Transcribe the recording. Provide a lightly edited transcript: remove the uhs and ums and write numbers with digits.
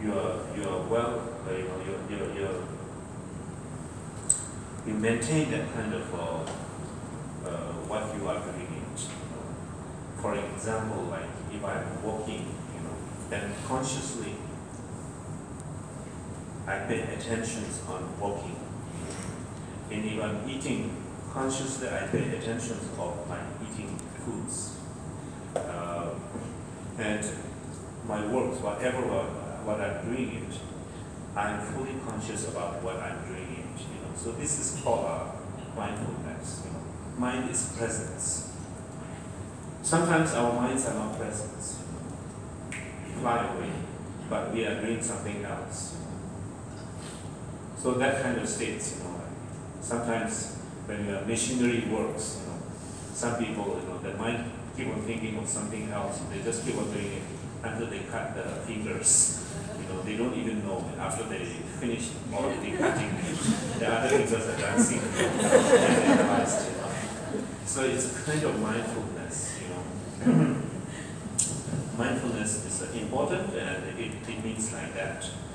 you're well, you maintain that kind of what you are doing it. For example, like if I'm walking, then consciously I pay attention on walking. And if I'm eating, consciously I pay attention of my eating foods. And my works, whatever what I'm doing it, I'm fully conscious about what I'm doing it. So this is called mindfulness. Mind is presence. Sometimes our minds are not present. Fly away, but we are doing something else. So that kind of states, sometimes when your machinery works, some people, their mind keep on thinking of something else. They just keep on doing it until they cut the fingers. They don't even know. And after they finish all of the cutting, the other fingers are dancing. And they realized, So it's a kind of mindfulness, Mindfulness is important, and it means like that.